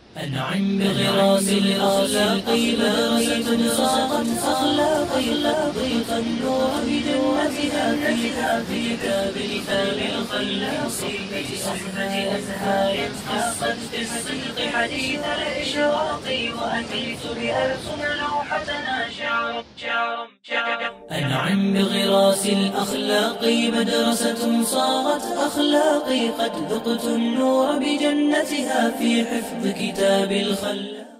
أنعم بغراس الأخلاق مدرسة صاغت أخلاقي لطيف النور بجنتها في كتاب الخلاق صحبة أزهار قصت بالصدق حديث الإشراق وأتيت بأرسم لوحتنا شعر. أنعم بغراس الأخلاق مدرسة صاغت أخلاقي قد ذقت النور بجنتها في حفظ كتاب الخلاق.